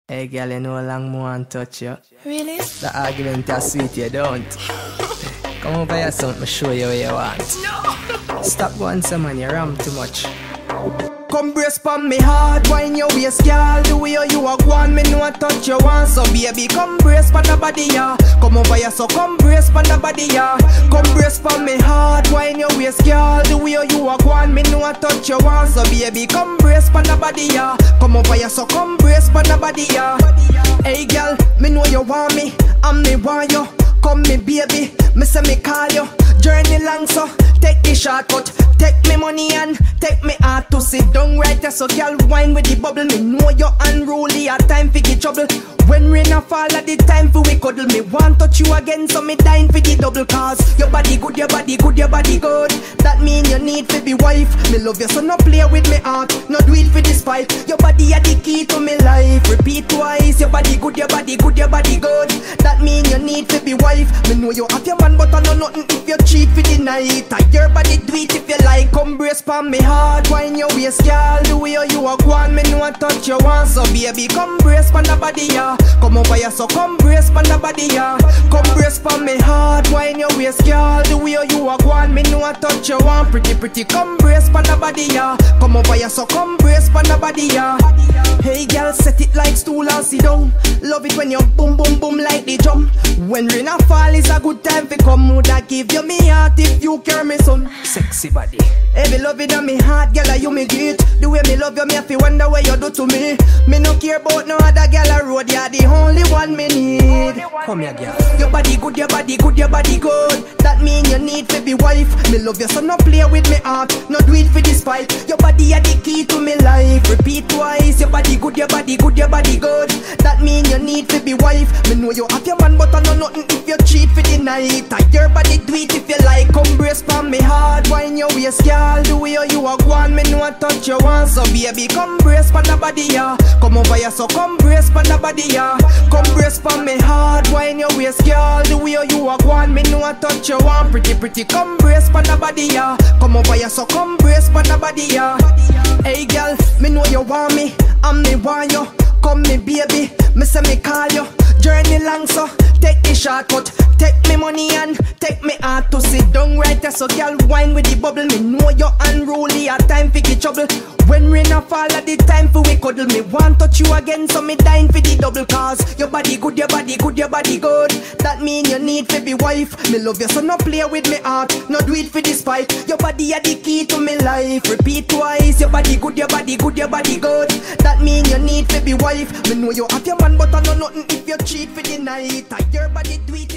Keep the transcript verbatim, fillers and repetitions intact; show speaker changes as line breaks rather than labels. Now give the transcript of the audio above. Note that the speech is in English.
Hey girl, you know how long I want to touch you.
Really?
The argument is sweet, you don't. Come over here, son, I'll show you what you want.
No!
Stop going some man, you ram too much.
Come brace pon me hard, wine your waist, girl. The way you a go on, me know I touch you want. So baby, come brace pon the body, yeah. Come over here, so come brace pon the body, yeah. Come brace pon me hard, wine your waist, girl. The way you a go on, me know I touch you want. So baby, come brace pon the body, yeah. Come over here, so come brace pon the body, yeah. Hey girl, me know you want me, and me want you. Come me baby, me say me call you. Journey long so, take the shortcut. Take me money and take me heart to sit down right there. So girl, wine with the bubble. Me know you unruly, a time for get trouble. When rain a fall at the time for we cuddle. Me want touch you again, so me dying for the double. Cause your body good, your body good, your body good. That mean you need to be wife. Me love you, so no play with me heart. No do it for this fight. Your body are the key to me life. Repeat twice, your body good, your body good, your body good. That mean you need to be wife. Me know you have your man, but I know nothing if you cheat for the night. I your body do it if you like. Come brace pon me hard, wine your waist, girl. The way you a go on, me know I touch you want. So baby, come brace pon the body, yeah. Come over here, so come brace pon the body, yeah. Come brace pon me hard, wine your waist, girl. The way you a go on, me know I touch you want. Pretty, pretty, come brace pon the body, yeah. Come over here, so come brace pon the body, yeah. Hey girl, set it like stool and sit down. Love it when you boom, boom, boom like the drum. When rain a fall, is a good time for come. Would I give you me heart if you care me son?
Sexy body.
Every love it on me heart, girl, you me great. The way me love you, me have to wonder what you do to me. Me no care about no other girl a road, you're the only one me need.
Come here, girl.
Your body good, your body good, your body good. That mean you need to be wife. Me love you, so no play with me heart. No do it for this fight. Your body are the key to me life. Repeat twice, your body good, your body good, your body good. That mean you need to be wife. Me know you have your man, but I know nothing if you cheat for the night. I your body do it if you like. Come brace pon me hard, wine your waist, girl. The way you a go on, me know I touch you want. So baby, come brace pon the body, yeah. Come over here, so come brace pon the body, yeah. Come brace pon me hard, wine your waist, girl. The way you a go on, me know I touch you want. Pretty, pretty, come brace pon the body, yeah. Come over here, so come brace pon the body, yeah. Hey girl, me know you want me, and me want you. Come me baby, me say me call you. Journey long so, take the shortcut. Take me money and take me heart to sit down right there. So girl, wine with the bubble. Me know you unruly, a time for get trouble. When rain a fall at the time for we cuddle. Me want touch you again, so me dying for the double. Cause your body good, your body good, your body good. That mean you need to be wife. Me love you, so no play with me heart. No do it for this fight. Your body are the key to me life. Repeat twice, your body good, your body good, your body good. That mean you need to be wife. Me know you have your man, but I know nothing if you cheat for the night. I your body do it.